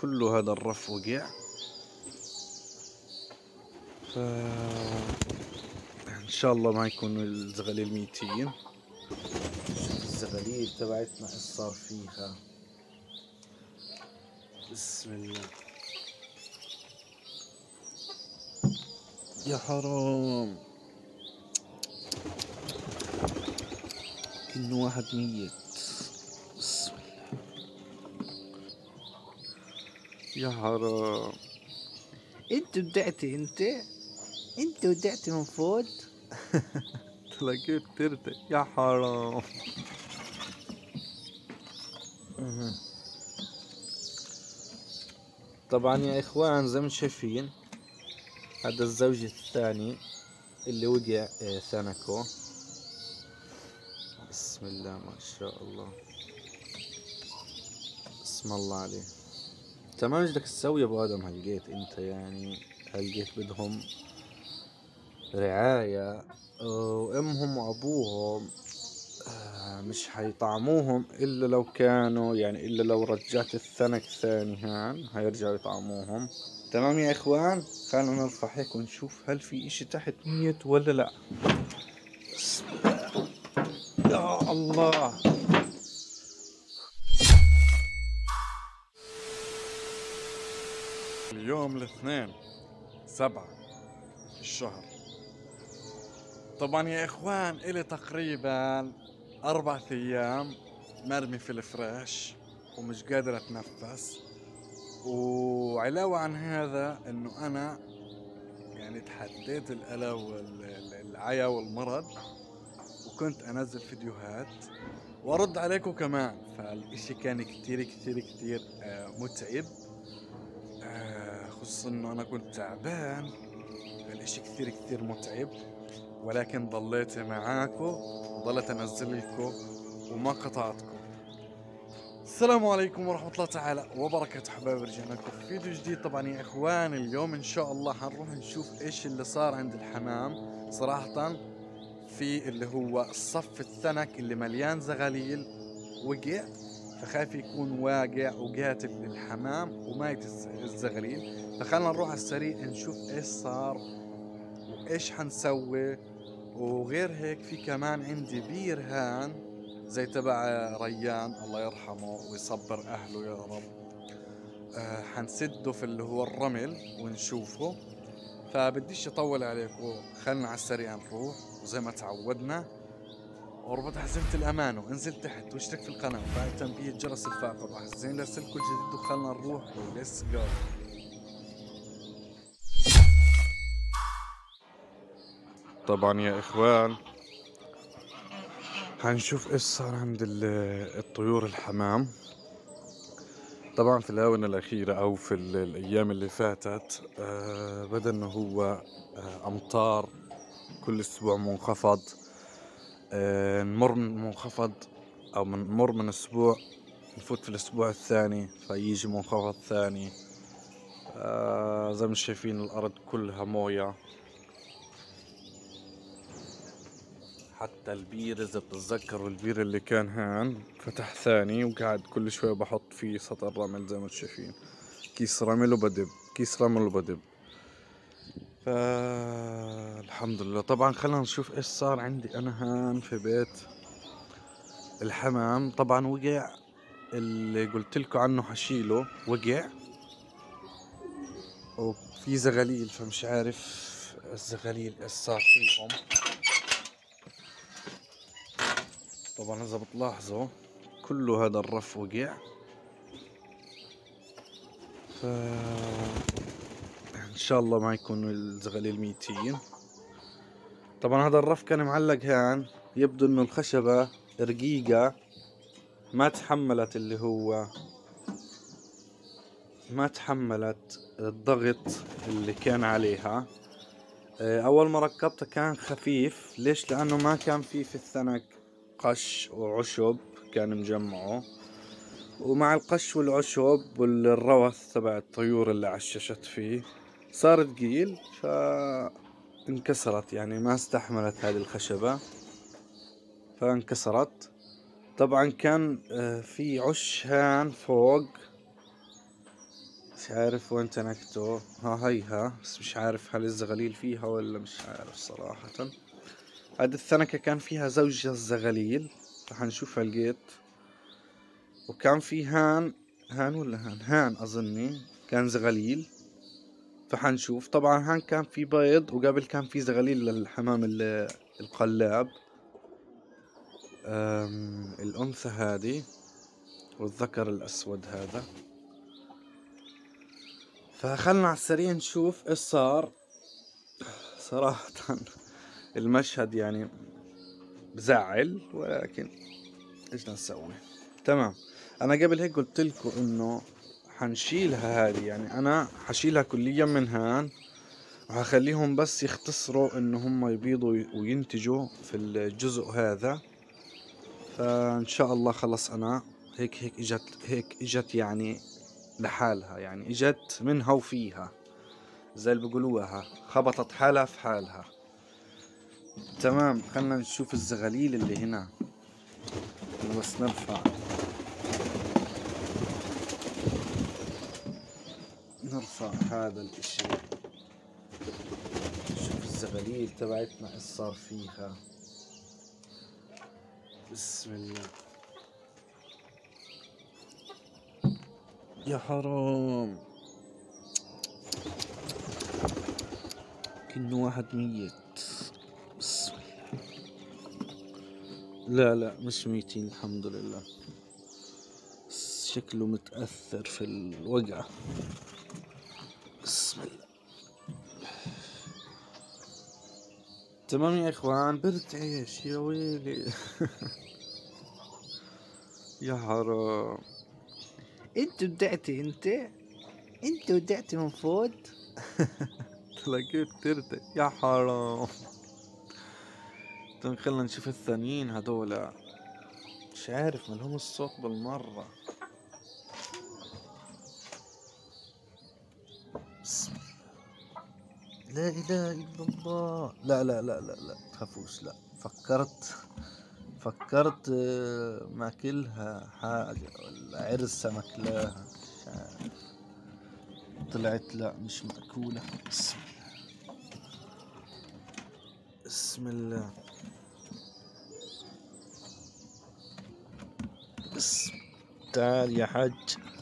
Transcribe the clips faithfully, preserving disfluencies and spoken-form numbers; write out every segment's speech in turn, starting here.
كله هذا الرف وقع. ف ان شاء الله ما يكونوا الزغاليل ميتين. شوف الزغاليل تبعتنا ايش صار فيها. بسم الله. يا حرام، كأنه واحد ميت. بسم الله. يا حرام، انت ودعتي انت انت ودعتي من فوق. تلاقيت ترتي. يا حرام. طبعا يا اخوان زي ما شايفين هذا الزوج الثاني اللي وقع ثنكه. بسم الله ما شاء الله، بسم الله عليه. تمام ايش بدك تسوي يا ابو ادم؟ هلقيت انت يعني هلقيت بدهم رعاية، وامهم وابوهم مش حيطعموهم الا لو كانوا يعني الا لو رجعت الثنك ثاني هان هيرجعوا يطعموهم. تمام يا اخوان، خلينا نرفع هيك ونشوف هل في اشي تحت ميت ولا لا. بسم الله. يا الله. اليوم الاثنين سبعة الشهر. طبعا يا اخوان الي تقريبا اربع ايام مرمي في الفراش ومش قادر اتنفس. وعلاوة عن هذا انه انا يعني تحديت الألا والعيا والمرض، وكنت انزل فيديوهات وارد عليكم كمان، فالاشي كان كتير كتير كتير آه متعب، آه خصوصا انه انا كنت تعبان. الاشي كتير كتير متعب، ولكن ضليت معاكم وضلت انزل لكم وما قطعتكم. السلام عليكم ورحمة الله تعالى وبركاته. حبايبي رجعنا لكم في فيديو جديد. طبعا يا اخوان اليوم ان شاء الله حنروح نشوف ايش اللي صار عند الحمام. صراحة في اللي هو الصف الثنك اللي مليان زغاليل وقع، فخايف يكون واقع وقاتل الحمام وميت الزغاليل. فخلنا نروح على السريع نشوف ايش صار وايش حنسوي. وغير هيك في كمان عندي بير هان زي تبع ريان الله يرحمه ويصبر اهله يا رب. أه حنسده في اللي هو الرمل ونشوفه. فبديش اطول عليكم، خلنا على السريع نروح وزي ما تعودنا اربط حزمة الامان وانزل تحت واشترك في القناة وفعل تنبيه جرس الفاقة وحزين لسلكوا الجديد وخلنا نروح وليتس جو. طبعا يا اخوان هنشوف ايش صار عند الطيور الحمام. طبعا في الآونة الأخيرة أو في الأيام اللي فاتت آه بدأ إنه هو آه أمطار كل أسبوع منخفض. آه نمر من منخفض أو نمر من أسبوع نفوت في الأسبوع الثاني فيجي منخفض ثاني. آه زي ما شايفين الأرض كلها موية، حتى البير إذا بتتذكروا البير اللي كان هان فتح ثاني وقاعد كل شوي بحط فيه سطر رمل زي ما شايفين، كيس رمل وبدب كيس رمل وبدب. فالحمد لله. طبعا خلينا نشوف ايش صار عندي انا هان في بيت الحمام. طبعا وقع اللي قلت لكم عنه حشيله وقع، وفي زغاليل فمش عارف الزغاليل ايش صار فيهم. طبعا اذا بتلاحظوا كله هذا الرف وقع. ف ان شاء الله ما يكونوا الزغاليل ميتين. طبعا هذا الرف كان معلق هان، يبدو انه الخشبة رقيقة ما تحملت اللي هو ما تحملت الضغط اللي كان عليها. اول ما ركبتها كان خفيف. ليش؟ لانه ما كان في في الثنك قش وعشب كان مجمعه، ومع القش والعشب والروث تبع الطيور اللي عششت فيه صار ثقيل فانكسرت، يعني ما استحملت هذه الخشبة فانكسرت. طبعا كان في عش هان فوق مش عارف وين تنكته. ها هيها، بس مش عارف هل الزغاليل فيها ولا مش عارف صراحة. هذه الثنكة كان فيها زوجة الزغاليل، رح نشوفها لقيت. وكان في هان، هان ولا هان هان أظني كان زغاليل، فحنشوف. طبعا هان كان في بيض، وقبل كان في زغاليل للحمام القلاب. الأنثى هذه والذكر الأسود هذا. فخلنا على السريع نشوف ايش صار. صراحة المشهد يعني بزعل، ولكن ايش نسوي. تمام، انا قبل هيك قلت لكم انه حنشيلها هذه، يعني انا حشيلها كليا من هان، وهخليهم بس يختصروا انه هم يبيضوا وينتجوا في الجزء هذا. فان شاء الله خلص انا هيك هيك اجت هيك اجت يعني لحالها، يعني اجت منها وفيها زي اللي بيقولوها، خبطت حالها في حالها. تمام، خلنا نشوف الزغاليل اللي هنا. بس نرفع نرفع هذا الاشي، نشوف الزغاليل تبعتنا ايش صار فيها. بسم الله. يا حرام، كأنه واحد ميت. بسم الله. لا لا مش ميتين الحمد لله، شكله متأثر في الوقعة. بسم الله. تمام يا اخوان، برتعش يا ويلي. يا حرام، انت ودعتي انت انت ودعتي من فوق. تلاقيت ترتع يا حرام. طيب خلنا نشوف الثانيين هذولا، مش عارف ملهم الصوت بالمرة. بسم الله. لا اله الا الله. لا لا لا لا لا تخافوش. لا فكرت فكرت ماكلها حاجة ولا عرسة ماكلاها، مش عارف. طلعت لا مش مأكولة. بسم الله. بسم الله. بسم. تعال يا حج.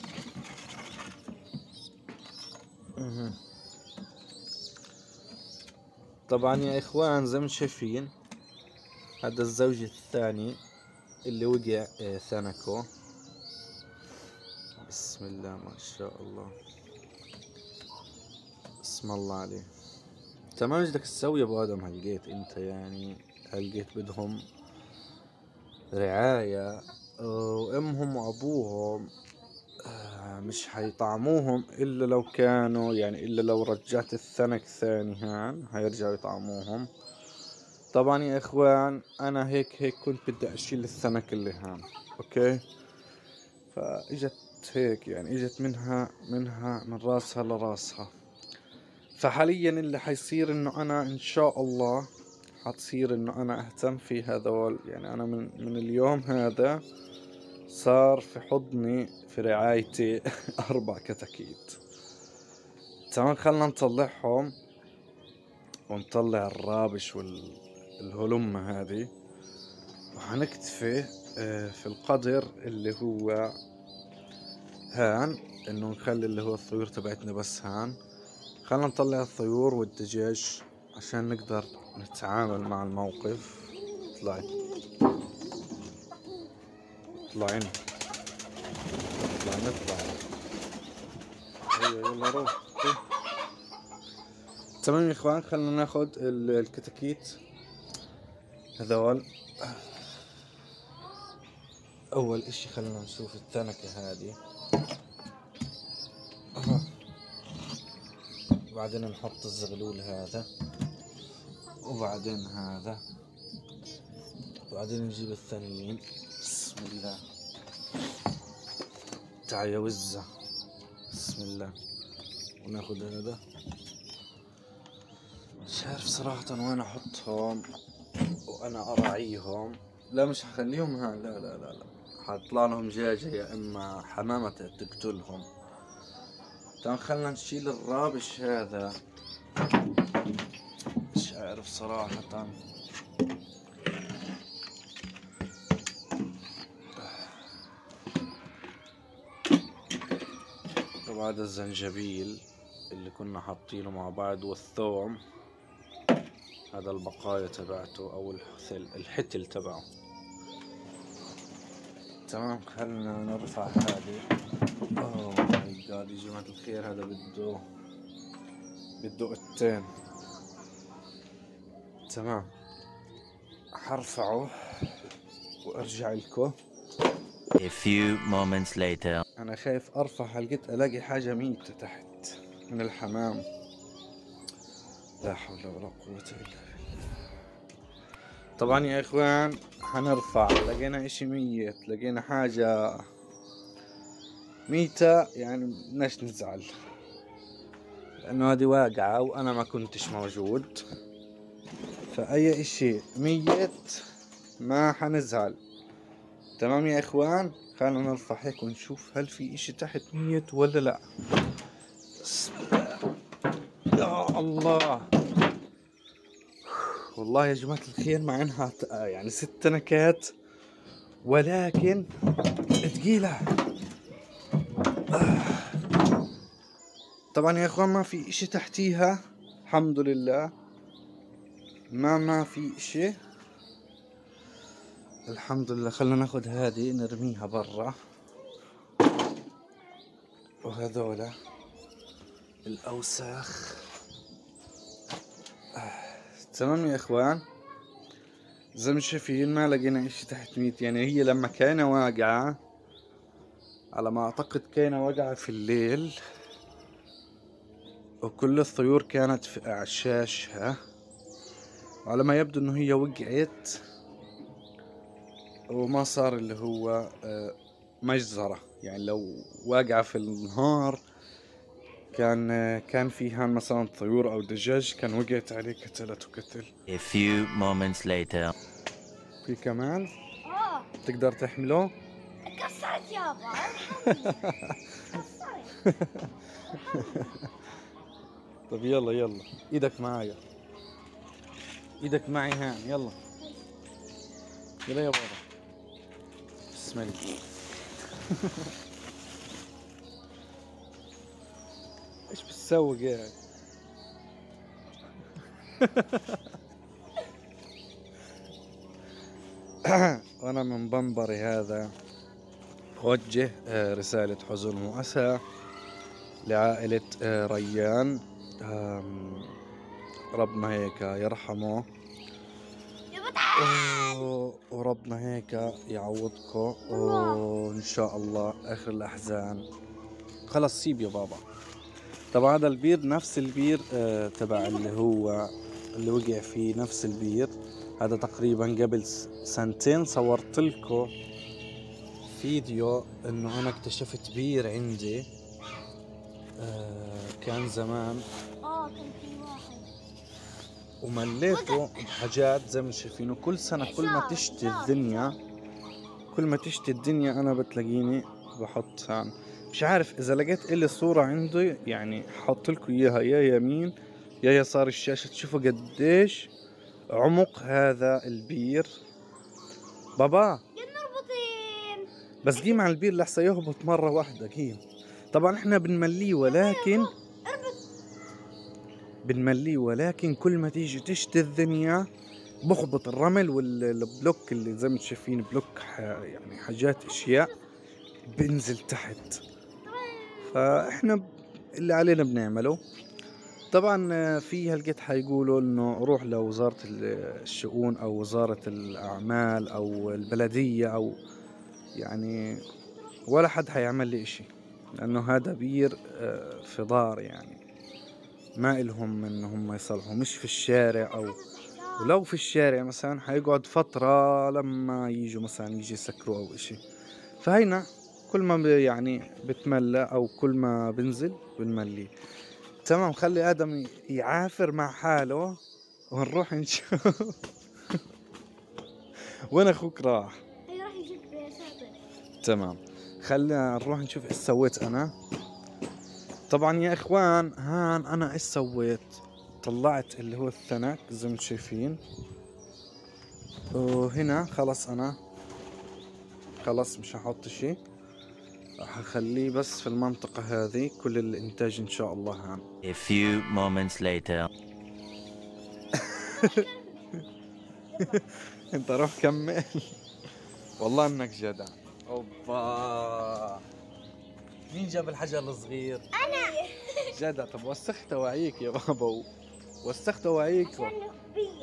طبعا يا اخوان زي ما شايفين، هذا الزوج الثاني اللي وقع ثنكه. بسم الله ما شاء الله، بسم الله عليه. تمام، ايش بدك تسوي يا ابو ادم؟ هلقيت انت يعني هلقيت بدهم رعاية، وامهم وابوهم مش حيطعموهم الا لو كانوا يعني الا لو رجعت الثنك ثاني هان هيرجعوا يطعموهم. طبعا يا اخوان انا هيك هيك كنت بدي اشيل الثنك اللي هان، اوكي. فاجت هيك يعني اجت منها منها من راسها لراسها. فحاليا اللي حيصير انه انا ان شاء الله حتصير انه انا اهتم في هذول، يعني انا من من اليوم هذا صار في حضني في رعايتي اربع كتاكيت. تمام، خلنا نطلعهم ونطلع الرابش والهلمة هذه، وحنكتفي في القدر اللي هو هان، انه نخلي اللي هو الطيور تبعتنا بس هان. خلنا نطلع الطيور والدجاج عشان نقدر نتعامل مع الموقف. طلعي طلعين طلع نطلع. ايوه يلا روح. تمام يا اخوان، خلنا ناخد الكتاكيت هذول. اول اشي خلنا نشوف التنكة هذه، وبعدين نحط الزغلول هذا، وبعدين هذا، وبعدين نجيب الثانيين. بسم الله. تعال يا وزة. بسم الله. وناخد هذا. مش عارف صراحة وين احطهم وانا اراعيهم. لا مش هخليهم ها، لا لا لا لا، حطلع لهم دجاجة يا اما حمامة تقتلهم. تمام خلنا نشيل الرابش هذا، مش عارف صراحة. طبعا هذا الزنجبيل اللي كنا حاطينه مع بعض والثوم، هذا البقايا تبعته او الحثل الحتل تبعه. تمام خلنا نرفع هذه. اوه ماي جاد يا جماعة الخير، هذا بده بده قطين. تمام حرفعه وارجع لكم. A few moments later. انا خايف ارفع هالقط الاقي حاجة ميتة تحت من الحمام. لا حول ولا قوة الا بالله. طبعا يا اخوان حنرفع، لقينا اشي ميت، لقينا حاجة ميتة يعني بدناش نزعل، لانه هذه واقعة وانا ما كنتش موجود، فاي اشي ميت ما حنزعل. تمام يا اخوان، خلينا نرفع هيك ونشوف هل في اشي تحت ميت ولا لا. بسم الله. يا الله والله يا جماعة الخير، مع انها يعني ست نكات ولكن تقيلة. طبعا يا اخوان ما في اشي تحتيها الحمد لله، ما ما في اشي الحمد لله. خلنا ناخد هذه نرميها برا، وهذولا الاوساخ. آه. تمام يا اخوان، زي ما شايفين ما لقينا اشي تحت ميت. يعني هي لما كانت واقعة على ما اعتقد كانت واقعة في الليل، وكل الطيور كانت في اعشاشها، وعلى ما يبدو انه هي وقعت وما صار اللي هو مجزرة. يعني لو واقعة في النهار كان كان فيها مثلا طيور او دجاج كان وقعت عليه كتلت وكتل. A few moments later. في كمان اه تقدر تحمله؟ كسرت يابا. كسرت. طب يلا يلا ايدك معايا، ايدك معي هان. يلا يلا يا بابا، بسم الله. ايش بتسوي قاعد؟ وانا من بنبري هذا اوجه رسالة حزن واسى لعائلة ريان. ربنا هيك يرحمه وربنا هيك يعوضكم، وان شاء الله اخر الاحزان. خلص سيب يا بابا. طبعا هذا البير نفس البير آه تبع اللي هو اللي وقع فيه، نفس البير هذا. تقريبا قبل سنتين صورت لكم فيديو انه انا اكتشفت بير عندي آه كان زمان، اه كان في واحد ومليته بحاجات زي ما شايفينه. كل سنة كل ما تشتي الدنيا كل ما تشتي الدنيا انا بتلاقيني بحط هان. مش عارف اذا لقيت الي صورة عندي يعني حط لكم اياها يا يمين يا يسار الشاشة تشوفوا قديش عمق هذا البير. بابا نربطين بس قيم على البير لحسه يهبط مرة واحدة قيم. طبعا احنا بنمليه ولكن بنمليه ولكن كل ما تيجي تشتي الدنيا بخبط الرمل والبلوك اللي زي ما شايفين بلوك يعني حاجات اشياء بنزل تحت. فاحنا اللي علينا بنعمله. طبعا في هالقد حيقولوا انه روح لوزارة الشؤون او وزارة الاعمال او البلدية او يعني، ولا حد حيعمل لي اشي، لانه هذا بير في دار يعني ما إلهم انهم يصلحوا، مش في الشارع. او ولو في الشارع مثلا حيقعد فترة لما يجوا مثلا يجي يسكروا او اشي. فهينا كل ما يعني بتملى او كل ما بنزل بنمليه. تمام خلي ادم يعافر مع حاله ونروح نشوف. وين اخوك راح؟ اي راح يجيب سابق. تمام خلينا نروح نشوف ايش سويت انا. طبعا يا اخوان هان انا ايش سويت؟ طلعت اللي هو الثنك زي ما شايفين، وهنا خلص انا خلص مش هحط شي، راح اخليه بس في المنطقة هذه كل الانتاج ان شاء الله. هان A few moments later. انت روح كمل. والله انك جدع. اوبا مين جاب الحجر الصغير؟ انا. جدع. طب وسخت اواعيك يا بابا، وسخت اواعيك. عشان بيه.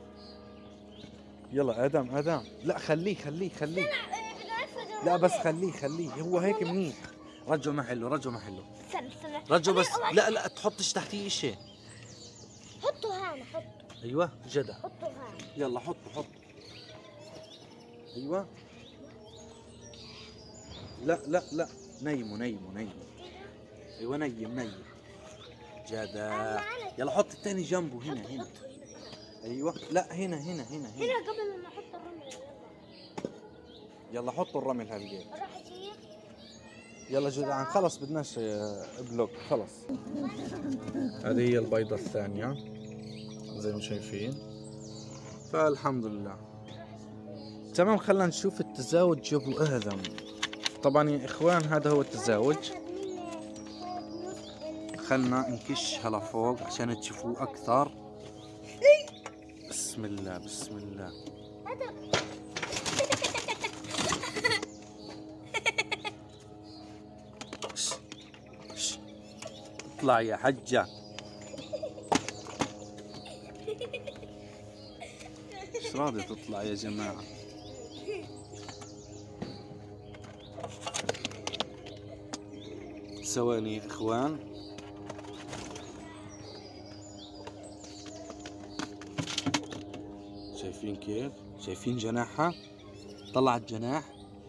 يلا ادم ادم، لا خليه خليه خليه، بدنا لا بس خليه خليه هو هيك منيح. رجعه محله رجعه محله استنى استنى. رجعه بس. أمير، لا لا تحطش تحتيه شيء. حطه هنا حطه. ايوه جدع. حطه هنا. يلا حطه حطه. ايوه. لا لا لا نيمه نيمه نيمه. ايوه نيم نيم. جدع. يلا حط الثاني جنبه هنا هنا. ايوه لا هنا هنا هنا هنا هنا. قبل ما احط الرمل. يلا حطوا الرمل هالجيت. راح اجيب. يلا جدعان خلص بدناش بلوك خلص. هذه هي البيضة الثانية زي ما شايفين، فالحمد لله تمام. خلينا نشوف التزاوج يا ابو ادم. طبعا يا اخوان هذا هو التزاوج. خلنا نكشها لفوق عشان تشوفوه اكثر. بسم الله بسم الله. اطلع يا حجة. ايش راضي تطلع يا جماعة؟ ثواني يا اخوان. شايفين كيف؟ شايفين جناحها؟ طلعت جناح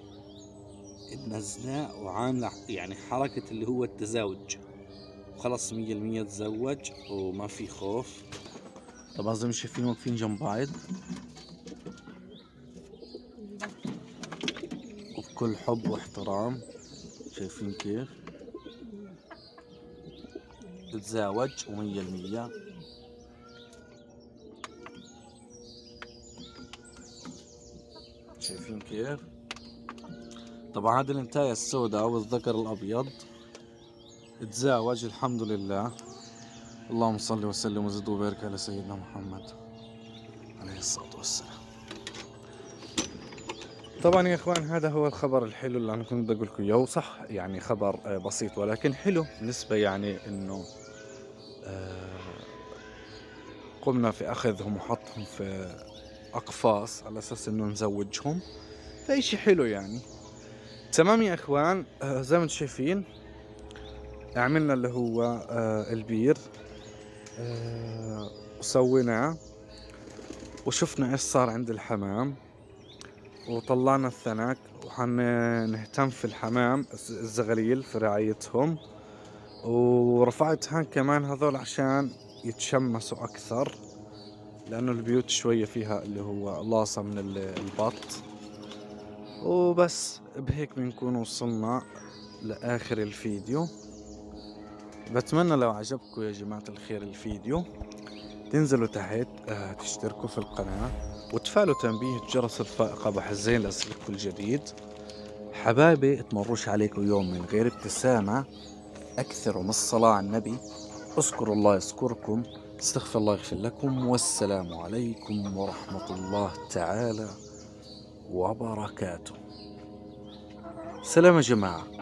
نزلة وعاملة يعني حركة اللي هو التزاوج. خلص مية المية تزوج وما في خوف. طبعا زي ما شايفين واقفين جنب بعض وبكل حب واحترام. شايفين كيف؟ تتزاوج ومية المية. شايفين كيف؟ طبعا هذه الانتاية السوداء والذكر الأبيض تزاوج الحمد لله. اللهم صل وسلم وزد وبارك على سيدنا محمد عليه الصلاة والسلام. طبعا يا اخوان هذا هو الخبر الحلو اللي انا كنت بدي اقول لكم اياه. صح يعني خبر بسيط ولكن حلو بالنسبة يعني انه قمنا في اخذهم وحطهم في اقفاص على اساس انه نزوجهم، فايشي حلو يعني. تمام يا اخوان. زي ما انتم شايفين عملنا اللي هو البير وسويناه وشفنا ايش صار عند الحمام وطلعنا الثنك، وحنهتم في الحمام الزغليل في رعايتهم، ورفعت هان كمان هذول عشان يتشمسوا اكثر لانه البيوت شوية فيها اللي هو لاصة من البط. وبس بهيك بنكون وصلنا لاخر الفيديو. بتمنى لو عجبكم يا جماعة الخير الفيديو تنزلوا تحت آه تشتركوا في القناة وتفعلوا تنبيه الجرس الفائقة بحزين لأسئلتكم الجديد. حبايبي تمروش عليكم يوم من غير ابتسامة. أكثروا من الصلاة على النبي. اذكروا الله يذكركم. استغفر الله يغفر لكم. والسلام عليكم ورحمة الله تعالى وبركاته. سلام يا جماعة.